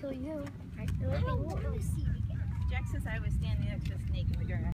kill you. I don't want to see it again. Jack says I was standing next to a snake in the grass.